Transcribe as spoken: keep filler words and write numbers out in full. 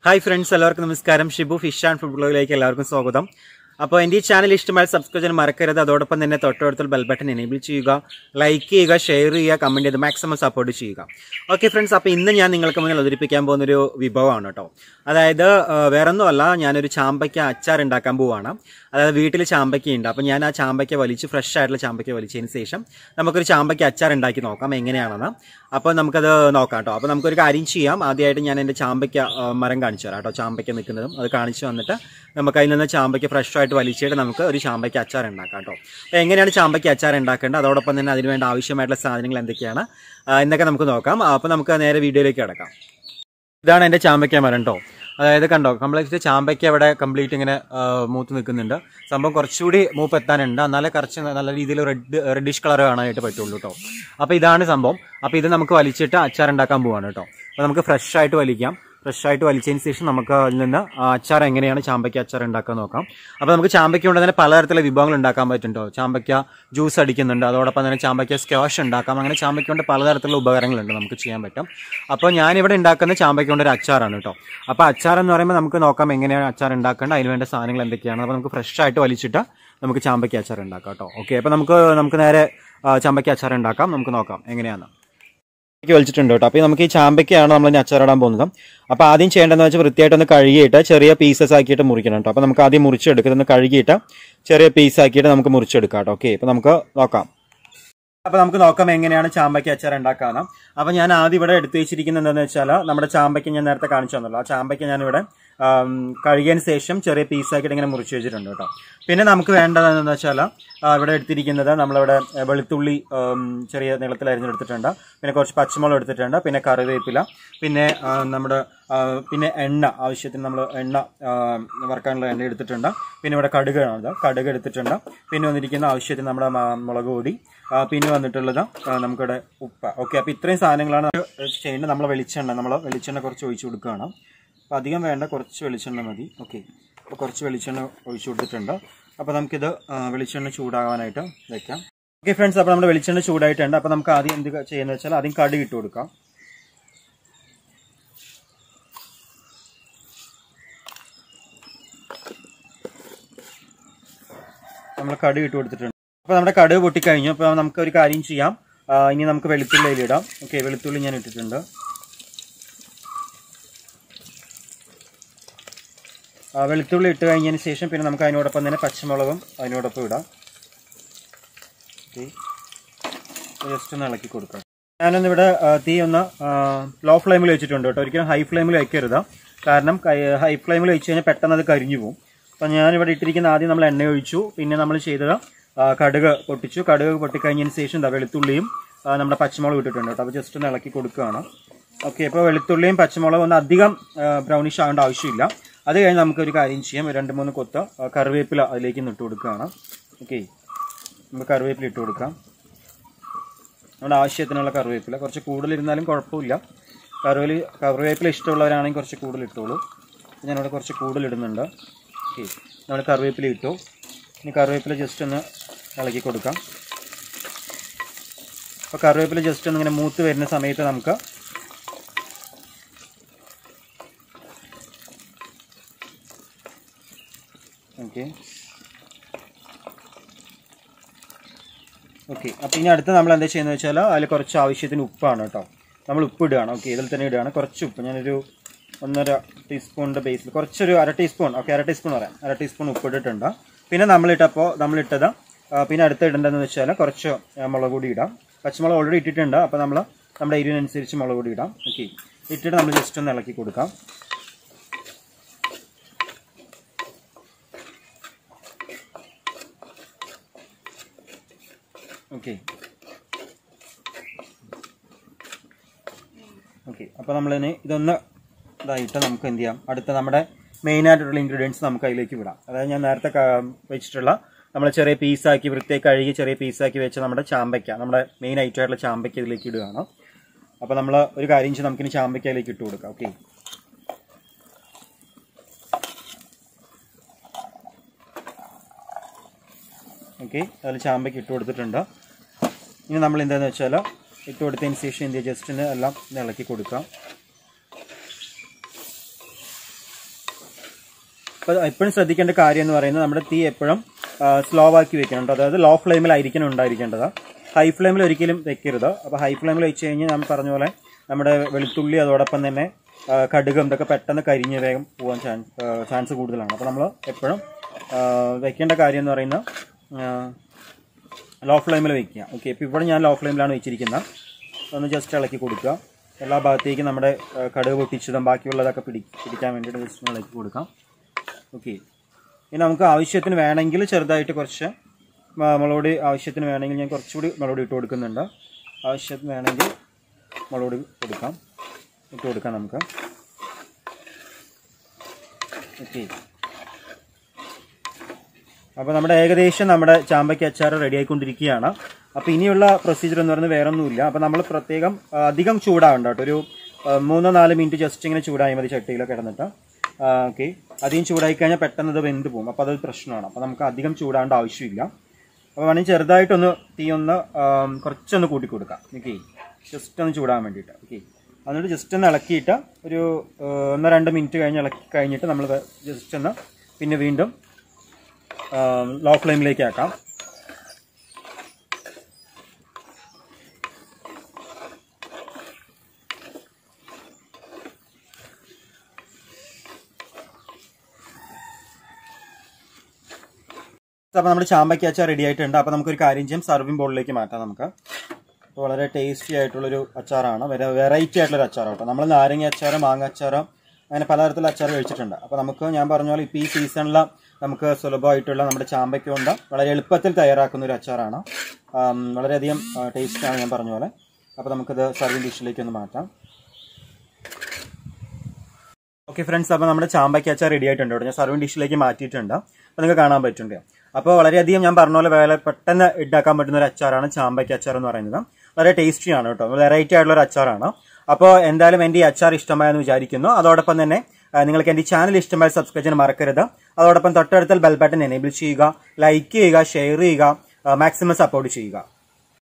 Hi friends, എല്ലാവർക്കും നമസ്കാരം. Shibu fish and food ബ്ലോഗിലേക്ക് എല്ലാവർക്കും സ്വാഗതം. അപ്പോൾ എൻ്റെ ഈ ചാനൽ ഇഷ്ടമായി സബ്സ്ക്രൈബ് ചെയ്യാൻ മറക്കരുത്. അതോടൊപ്പം തന്നെ തൊട്ടടുത്തുള്ള ബെൽ ബട്ടൺ എനേബിൾ ചെയ്യുക, ലൈക്ക് ചെയ്യുക, ഷെയർ ചെയ്യുക, കമൻറ്റ് ചെയ്ത് മാക്സിമം സപ്പോർട്ട് ചെയ്യുക. ഓക്കെ ഫ്രണ്ട്സ്, അപ്പോൾ ഇന്ന് ഞാൻ നിങ്ങൾക്ക് മുന്നിൽ അവതരിപ്പിക്കാൻ പോകുന്നൊരു വിഭവമാണ് കേട്ടോ. അതായത് വേറൊന്നുമല്ല, ഞാനൊരു ചാമ്പയ്ക്ക അച്ചാർ ഉണ്ടാക്കാൻ പോവുകയാണ്. അതായത് വീട്ടിൽ ചാമ്പയ്ക്ക ഉണ്ട്. അപ്പോൾ ഞാൻ ആ ചാമ്പയ്ക്ക വലിച്ച് ഫ്രഷ് ആയിട്ടുള്ള ചാമ്പയ്ക്ക വലിച്ചതിന് ശേഷം നമുക്കൊരു ചാമ്പയ്ക്ക അച്ചാർ ഉണ്ടാക്കി നോക്കാം എങ്ങനെയാണെന്ന്. അപ്പോൾ നമുക്കത് നോക്കാം കേട്ടോ. അപ്പോൾ നമുക്കൊരു കാര്യം ചെയ്യാം. ആദ്യമായിട്ട് ഞാൻ എൻ്റെ ചാമ്പയ്ക്ക മരം കാണിച്ചു തരാം കേട്ടോ. ചാമ്പയ്ക്ക നിൽക്കുന്നതും അത് കാണിച്ചു വന്നിട്ട് നമുക്ക് അതിൽ നിന്ന് ചാമ്പയ്ക്ക ഫ്രഷ് ആയിട്ട് വലിച്ചിട്ട് നമുക്ക് ഒരു ചാമ്പയ്ക്ക അച്ചാർ ഉണ്ടാക്കാം കേട്ടോ. അപ്പോൾ എങ്ങനെയാണ് ചാമ്പയ്ക്ക അച്ചാർ ഉണ്ടാക്കേണ്ടത്, അതോടൊപ്പം തന്നെ അതിന് വേണ്ട ആവശ്യമായിട്ടുള്ള സാധനങ്ങൾ എന്തൊക്കെയാണ് എന്നൊക്കെ നമുക്ക് നോക്കാം. അപ്പോൾ നമുക്ക് നേരെ വീഡിയോയിലേക്ക് കിടക്കാം. ഇതാണ് എൻ്റെ ചാമ്പയ്ക്ക മരം കേട്ടോ. അതായത് കണ്ടോ, കംപ്ലീറ്റ് ചാമ്പയ്ക്ക ഇവിടെ കംപ്ലീറ്റ് ഇങ്ങനെ മൂത്ത് നിൽക്കുന്നുണ്ട്. സംഭവം കുറച്ചുകൂടി മൂപ്പ് എത്താനുണ്ട്, എന്നാലേ കുറച്ച് നല്ല രീതിയിൽ റെഡ് റെഡിഷ് കളർ കാണാനായിട്ട് പറ്റുള്ളൂ കേട്ടോ. അപ്പോൾ ഇതാണ് സംഭവം. അപ്പോൾ ഇത് നമുക്ക് വലിച്ചിട്ട് അച്ചാർ ഉണ്ടാക്കാൻ പോവാണ് കേട്ടോ. അപ്പോൾ നമുക്ക് ഫ്രഷ് ആയിട്ട് വലിക്കാം. ഫ്രഷ് ആയിട്ട് വലിച്ചതിന് ശേഷം നമുക്ക് അതിൽ നിന്ന് അച്ചാർ എങ്ങനെയാണ് ചാമ്പയ്ക്ക അച്ചാർ ഉണ്ടാക്കാൻ നോക്കാം. അപ്പോൾ നമുക്ക് ചാമ്പയ്ക്ക കൊണ്ട് തന്നെ പലതരത്തിലുള്ള വിഭവങ്ങൾ ഉണ്ടാക്കാൻ പറ്റുന്നുണ്ടോ. ചാമ്പയ്ക്ക ജ്യൂസ് അടിക്കുന്നുണ്ട്, അതോടൊപ്പം തന്നെ ചാമ്പയ്ക്ക സ്ക്വാഷ് ഉണ്ടാക്കാം. അങ്ങനെ ചാമ്പയ്ക്ക കൊണ്ട് പലതരത്തിലുള്ള ഉപകരണങ്ങളുണ്ട്, നമുക്ക് ചെയ്യാൻ പറ്റും. അപ്പോൾ ഞാനിവിടെ ഉണ്ടാക്കുന്ന ചാമ്പയ്ക്ക കൊണ്ട് ഒരു അച്ചാറാണ് കേട്ടോ. അപ്പോൾ അച്ചാർ എന്ന് പറയുമ്പോൾ നമുക്ക് നോക്കാം എങ്ങനെയാണ് അച്ചാർ ഉണ്ടാക്കേണ്ടത്, അതിന് വേണ്ട സാധനങ്ങൾ എന്തൊക്കെയാണ്. അപ്പോൾ നമുക്ക് ഫ്രഷ് ആയിട്ട് വലിച്ചിട്ട് നമുക്ക് ചാമ്പയ്ക്ക അച്ചാർ ഉണ്ടാക്കാം കേട്ടോ. ഓക്കെ, അപ്പോൾ നമുക്ക് നമുക്ക് നേരെ ചാമ്പയ്ക്ക അച്ചാർ ഉണ്ടാക്കാം. നമുക്ക് നോക്കാം എങ്ങനെയാണ്. വലിച്ചിട്ടുണ്ട് കേട്ടോ. അപ്പോൾ നമുക്ക് ഈ ചാമ്പയ്ക്കയാണ് നമ്മൾ ഇനി അച്ചാറിടാൻ പോകുന്നത്. അപ്പോൾ ആദ്യം ചെയ്യേണ്ടതെന്ന് വെച്ചാൽ വൃത്തിയായിട്ടൊന്ന് കഴുകിയിട്ട് ചെറിയ പീസസ് ആക്കിയിട്ട് മുറിക്കണം കേട്ടോ. അപ്പോൾ നമുക്ക് ആദ്യം മുറിച്ചെടുക്കുന്നത് കഴുകിയിട്ട് ചെറിയ പീസ് ആക്കിയിട്ട് നമുക്ക് മുറിച്ചെടുക്കാം കേട്ടോ. ഓക്കെ, അപ്പോൾ നമുക്ക് നോക്കാം. അപ്പോൾ നമുക്ക് നോക്കാം എങ്ങനെയാണ് ചാമ്പയ്ക്ക അച്ചാർ ഉണ്ടാക്കാന്ന്. അപ്പോൾ ഞാൻ ആദ്യം ഇവിടെ എടുത്തു വെച്ചിരിക്കുന്നത് എന്താണെന്ന് വെച്ചാൽ നമ്മുടെ ചാമ്പയ്ക്ക ഞാൻ നേരത്തെ കാണിച്ചു തന്നല്ലോ. ആ ചാമ്പയ്ക്ക ഞാനിവിടെ കഴുകിയതിന് ശേഷം ചെറിയ പീസാക്കിയിട്ട് ഇങ്ങനെ മുറിച്ച് വെച്ചിട്ടുണ്ട് കേട്ടോ. പിന്നെ നമുക്ക് വേണ്ടതെന്ന് വെച്ചാൽ ഇവിടെ എടുത്തിരിക്കുന്നത് നമ്മളിവിടെ വെളുത്തുള്ളി ചെറിയ നീളത്തിൽ അരിഞ്ഞെടുത്തിട്ടുണ്ട്. പിന്നെ കുറച്ച് പച്ചമുളക് എടുത്തിട്ടുണ്ട്. പിന്നെ കറിവേപ്പില, പിന്നെ നമ്മുടെ പിന്നെ എണ്ണ, ആവശ്യത്തിന് നമ്മൾ എണ്ണ വറുക്കാനുള്ള എണ്ണ എടുത്തിട്ടുണ്ട്. പിന്നെ ഇവിടെ കടുകാണ്, കടുക് എടുത്തിട്ടുണ്ട്. പിന്നെ വന്നിരിക്കുന്ന ആവശ്യത്തിന് നമ്മുടെ മുളക് പൊടി, പിന്നെ വന്നിട്ടുള്ളത് നമുക്കിവിടെ ഉപ്പ്. ഓക്കെ, അപ്പോൾ ഇത്രയും സാധനങ്ങളാണ് ചെയ്യേണ്ടത്. നമ്മൾ വെളിച്ചെണ്ണ നമ്മൾ വെളിച്ചെണ്ണ കുറച്ച് ഒഴിച്ചു കൊടുക്കുകയാണ്. അപ്പോൾ അധികം വേണ്ട, കുറച്ച് വെളിച്ചെണ്ണ മതി. ഓക്കെ, അപ്പോൾ കുറച്ച് വെളിച്ചെണ്ണ ഒഴിച്ചു കൊടുത്തിട്ടുണ്ട്. അപ്പോൾ നമുക്കിത് വെളിച്ചെണ്ണ ചൂടാകാനായിട്ട് വെക്കാം. ഓക്കെ ഫ്രണ്ട്സ്, അപ്പോൾ നമ്മുടെ വെളിച്ചെണ്ണ ചൂടായിട്ടുണ്ട്. അപ്പോൾ നമുക്ക് ആദ്യം എന്ത് ചെയ്യുന്നത് വെച്ചാൽ ആദ്യം കടുക് ഇട്ട് കൊടുക്കാം. നമ്മൾ കടുക് ഇട്ട് കൊടുത്തിട്ടുണ്ട്. അപ്പോൾ നമ്മുടെ കടുക് പൊട്ടിക്കഴിഞ്ഞു. അപ്പോൾ നമുക്ക് ഒരു കാര്യം ചെയ്യാം, ഇനി നമുക്ക് വെളുത്തുള്ളി അതിലിടാം. ഓക്കെ, വെളുത്തുള്ളി ഞാൻ ഇട്ടിട്ടുണ്ട്. വെളുത്തുള്ളി ഇട്ട് കഴിഞ്ഞതിന് ശേഷം പിന്നെ നമുക്ക് അതിനോടൊപ്പം തന്നെ പച്ചമുളകും അതിനോടൊപ്പം ഇടാം. ഓക്കെ, ജസ്റ്റ് ഒന്ന് ഇളക്കി കൊടുക്കാം. ഞാനൊന്നിവിടെ തീ ഒന്ന് ലോ ഫ്ലെയിമിൽ വെച്ചിട്ടുണ്ട് കേട്ടോ. ഒരിക്കലും ഹൈ ഫ്ലെയിമിൽ വയ്ക്കരുത്, കാരണം ഹൈ ഫ്ലെയിമിൽ വെച്ച് കഴിഞ്ഞാൽ പെട്ടെന്ന് അത് കരിഞ്ഞു പോകും. അപ്പം ഞാനിവിടെ ഇട്ടിരിക്കുന്ന ആദ്യം നമ്മൾ എണ്ണ ഒഴിച്ചു. പിന്നെ നമ്മൾ ചെയ്തത് കടുക് പൊട്ടിച്ചു. കടുക് പൊട്ടിക്കഴിഞ്ഞതിന് ശേഷം എന്താ വെളുത്തുള്ളിയും നമ്മുടെ പച്ചമുളകും ഇട്ടിട്ടുണ്ട് കേട്ടോ. അപ്പോൾ ജസ്റ്റ് ഒന്ന് ഇളക്കി കൊടുക്കുകയാണ്. ഓക്കെ, അപ്പോൾ വെളുത്തുള്ളിയും പച്ചമുളകും ഒന്നും അധികം ബ്രൗണിഷ് ആവേണ്ട ആവശ്യമില്ല. അത് കഴിഞ്ഞ് നമുക്കൊരു കാര്യം ചെയ്യാം, രണ്ട് മൂന്ന് കൊത്ത കറിവേപ്പില അതിലേക്ക് ഇട്ട് കൊടുക്കുകയാണ്. ഓക്കെ, നമുക്ക് കറിവേപ്പില ഇട്ട് കൊടുക്കാം. നമ്മുടെ ആവശ്യത്തിനുള്ള കറിവേപ്പില, കുറച്ച് കൂടുതലിരുന്നാലും കുഴപ്പമില്ല. കറിവേപ്പില കറിവേപ്പില ഇഷ്ടമുള്ളവരാണെങ്കിൽ കുറച്ച് കൂടുതൽ ഇട്ടോളൂ. ഞാനിവിടെ കുറച്ച് കൂടുതൽ ഇടുന്നുണ്ട്. ഓക്കെ, നമ്മൾ കറിവേപ്പില ഇട്ടു. ഇനി കറിവേപ്പില ജസ്റ്റ് ഒന്ന് ഇളക്കി കൊടുക്കാം. അപ്പോൾ കറിവേപ്പില ജസ്റ്റ് ഒന്ന് ഇങ്ങനെ മൂത്ത് വരുന്ന സമയത്ത് നമുക്ക് ഓക്കെ ഓക്കെ അപ്പോൾ ഇനി അടുത്ത് നമ്മൾ എന്താ ചെയ്യുന്നത് വെച്ചാൽ അതിൽ കുറച്ച് ആവശ്യത്തിന് ഉപ്പാണ് കേട്ടോ. നമ്മൾ ഉപ്പ് ഇടുകയാണ്. ഓക്കെ, ഇതിൽ തന്നെ ഇടുകയാണ് കുറച്ച് ഉപ്പ്. ഞാനൊരു ഒന്നര ടീസ്പൂണിൻ്റെ ബേസിൽ കുറച്ചൊരു അര ടീസ്പൂൺ ഓക്കെ അര ടീസ്പൂൺ പറയാം അര ടീസ്പൂൺ ഉപ്പ് ഇട്ടിട്ടുണ്ട്. പിന്നെ നമ്മളിട്ടപ്പോൾ നമ്മളിട്ടത് പിന്നെ അടുത്ത് ഇടേണ്ടതെന്ന് വെച്ചാൽ കുറച്ച് മുളക് പൊടി ഇടാം. പച്ചമുളക് ഓൾറെഡി ഇട്ടിട്ടുണ്ട്. അപ്പോൾ നമ്മൾ നമ്മുടെ എരിവിനനുസരിച്ച് മുളക് പൊടി ഇടാം. ഓക്കെ, ഇട്ടിട്ട് നമ്മൾ ജസ്റ്റ് ഒന്ന് ഇളക്കി കൊടുക്കാം. ഓക്കെ ഓക്കെ അപ്പോൾ നമ്മളിനി ഇതൊന്ന് ഇതായിട്ട് നമുക്ക് എന്ത് ചെയ്യാം, അടുത്ത നമ്മുടെ മെയിനായിട്ടുള്ള ഇൻഗ്രീഡിയൻസ് നമുക്ക് അതിലേക്ക് വിടാം. അതായത് ഞാൻ നേരത്തെ വെച്ചിട്ടുള്ള നമ്മൾ ചെറിയ പീസാക്കി വൃത്തിയായി കഴുകി ചെറിയ പീസാക്കി വെച്ച നമ്മുടെ ചാമ്പയ്ക്ക, നമ്മുടെ മെയിൻ ഐറ്റം ആയിട്ടുള്ള ചാമ്പയ്ക്ക ഇതിലേക്ക് ഇടുകയാണ്. അപ്പോൾ നമ്മൾ ഒരു കാര്യം ചെയ്ത് നമുക്കിനി ചാമ്പയ്ക്ക അതിലേക്ക് ഇട്ട് കൊടുക്കാം. ഓക്കെ, ഓക്കെ അതിൽ ചാമ്പയ്ക്ക് ഇട്ട് കൊടുത്തിട്ടുണ്ട്. ഇനി നമ്മൾ എന്താണെന്ന് വെച്ചാൽ ഇട്ട് കൊടുത്തതിന് ശേഷം എന്ത് ജസ്റ്റ് എല്ലാം ഇളക്കി കൊടുക്കാം. അപ്പോൾ എപ്പോഴും ശ്രദ്ധിക്കേണ്ട കാര്യം എന്ന് പറയുന്നത് നമ്മുടെ തീ എപ്പോഴും സ്ലോ ആക്കി വെക്കണം. അതായത് ലോ ഫ്ലെയിമിലായിരിക്കണം ഉണ്ടായിരിക്കേണ്ടത്. ഹൈ ഫ്ലെയിമിൽ ഒരിക്കലും വെക്കരുത്. അപ്പോൾ ഹൈ ഫ്ലെയിമിൽ വെച്ച് കഴിഞ്ഞാൽ ഞാൻ പറഞ്ഞ പോലെ നമ്മുടെ വെളുത്തുള്ളി അതോടൊപ്പം തന്നെ കടുക് ഇതൊക്കെ പെട്ടെന്ന് കരിഞ്ഞ് വേഗം പോകാൻ ചാൻസ് ചാൻസ് കൂടുതലാണ്. അപ്പോൾ നമ്മൾ എപ്പോഴും വെക്കേണ്ട കാര്യം എന്ന് പറയുന്നത് ലോ ഫ്ലെയിമിൽ വെക്കുക. ഓക്കെ, ഇപ്പോൾ ഇവിടെ ഞാൻ ലോ ഫ്ലെയിമിലാണ് വെച്ചിരിക്കുന്നത്. ഒന്ന് ജസ്റ്റ് ഇളക്കി കൊടുക്കുക. എല്ലാ ഭാഗത്തേക്കും നമ്മുടെ കടുക് പൊട്ടിച്ചതും ബാക്കിയുള്ളതൊക്കെ പിടി പിടിക്കാൻ വേണ്ടിയിട്ട് ജസ്റ്റ് ഇളക്കി കൊടുക്കാം. ഓക്കെ, ഇനി നമുക്ക് ആവശ്യത്തിന് വേണമെങ്കിൽ ചെറുതായിട്ട് കുറച്ച് മുളകുപൊടി ആവശ്യത്തിന് വേണമെങ്കിൽ ഞാൻ കുറച്ചുകൂടി മുളകുപൊടി ഇട്ട് കൊടുക്കുന്നുണ്ട്. ആവശ്യത്തിന് വേണമെങ്കിൽ മുളകുപൊടി കൊടുക്കാം ഇട്ട് കൊടുക്കാം നമുക്ക്. ഓക്കെ, അപ്പോൾ നമ്മുടെ ഏകദേശം നമ്മുടെ ചാമ്പയ്ക്ക അച്ചാർ റെഡി ആയിക്കൊണ്ടിരിക്കുകയാണ്. അപ്പോൾ ഇനിയുള്ള പ്രൊസീജിയർ എന്ന് പറയുന്നത് വേറെ ഒന്നുമില്ല. അപ്പോൾ നമ്മൾ പ്രത്യേകം അധികം ചൂടാവണ്ട കേട്ടോ. ഒരു മൂന്നോ നാല് മിനിറ്റ് ജസ്റ്റ് ഇങ്ങനെ ചൂടായി മതി ചട്ടിയിലൊക്കെ കിടന്നിട്ട്. ഓക്കെ, അധികം ചൂടായി കഴിഞ്ഞാൽ പെട്ടെന്ന് ഇത് വെന്ത് പോകും. അപ്പോൾ അതൊരു പ്രശ്നമാണ്. അപ്പോൾ നമുക്ക് അധികം ചൂടാവേണ്ട ആവശ്യമില്ല. അപ്പോൾ വേണമെങ്കിൽ ചെറുതായിട്ടൊന്ന് തീ ഒന്ന് കുറച്ചൊന്ന് കൂട്ടി കൊടുക്കാം. ഓക്കെ, ജസ്റ്റ് ഒന്ന് ചൂടാൻ വേണ്ടിയിട്ട്. ഓക്കെ, എന്നിട്ട് ജസ്റ്റ് ഒന്ന് ഇളക്കിയിട്ട് ഒരു ഒന്ന് രണ്ട് മിനിറ്റ് കഴിഞ്ഞ് ഇളക്കി കഴിഞ്ഞിട്ട് നമ്മൾ ജസ്റ്റ് ഒന്ന് പിന്നെ വീണ്ടും ലോ ഫ്ലെയിമിലേക്ക് ആക്കാം. അപ്പോൾ നമ്മുടെ ചാമ്പയ്ക്ക അച്ചാർ റെഡി ആയിട്ടുണ്ട്. അപ്പോൾ നമുക്കൊരു കാര്യം ചെയ്യാം, സർവിംഗ് ബോളിലേക്ക് മാറ്റാം നമുക്ക്. അപ്പോൾ വളരെ ടേസ്റ്റി ആയിട്ടുള്ളൊരു അച്ചാറാണ്, വെറൈറ്റി ആയിട്ടുള്ളൊരു അച്ചാറാണ് കേട്ടോ. നമ്മൾ നാരങ്ങ അച്ചാർ, മാങ്ങ അച്ചാർ, അങ്ങനെ പലതരത്തിലുള്ള അച്ചാർ കഴിച്ചിട്ടുണ്ട്. അപ്പോൾ നമുക്ക് ഞാൻ പറഞ്ഞ പോലെ ഇപ്പോൾ ഈ സീസണിൽ നമുക്ക് സുലഭമായിട്ടുള്ള നമ്മുടെ ചാമ്പയ്ക്ക കൊണ്ട് വളരെ എളുപ്പത്തിൽ തയ്യാറാക്കുന്ന ഒരു അച്ചാറാണ്. വളരെയധികം ടേസ്റ്റാണ് ഞാൻ പറഞ്ഞ പോലെ. അപ്പോൾ നമുക്കത് സർവിംഗ് ഡിഷിലേക്ക് ഒന്ന് മാറ്റാം. ഓക്കെ ഫ്രണ്ട്സ്, അപ്പോൾ നമ്മുടെ ചാമ്പയ്ക്ക അച്ചാർ റെഡി ആയിട്ടുണ്ട് കേട്ടോ. ഞാൻ സർവിംഗ് ഡിഷിലേക്ക് മാറ്റിയിട്ടുണ്ട്. അപ്പോൾ നിങ്ങൾക്ക് കാണാൻ പറ്റുന്നുണ്ട്. അപ്പോൾ വളരെയധികം ഞാൻ പറഞ്ഞ പോലെ വളരെ പെട്ടെന്ന് ഇടാക്കാൻ പറ്റുന്ന ഒരു അച്ചാറാണ് ചാമ്പയ്ക്ക അച്ചാർ എന്ന് പറയുന്നത്. വളരെ ടേസ്റ്റിയാണ് കേട്ടോ, വെറൈറ്റി ആയിട്ടുള്ള ഒരു അച്ചാറാണ്. അപ്പോൾ എന്തായാലും എൻ്റെ ഈ അച്ചാർ ഇഷ്ടമായെന്ന് വിചാരിക്കുന്നു. അതോടൊപ്പം തന്നെ നിങ്ങൾക്ക് എൻ്റെ ഈ ചാനൽ ഇഷ്ടമായി സബ്സ്ക്രൈബ് ചെയ്യാൻ മറക്കരുത്. അതോടൊപ്പം തൊട്ടടുത്ത ബെൽ ബട്ടൺ എനേബിൾ ചെയ്യുക, ലൈക്ക് ചെയ്യുക, ഷെയർ ചെയ്യുക, മാക്സിമം സപ്പോർട്ട് ചെയ്യുക.